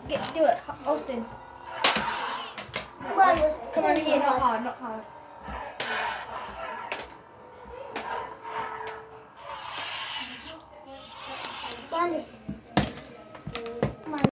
Do it, Austin. Come over here, not hard, not hard. Find this.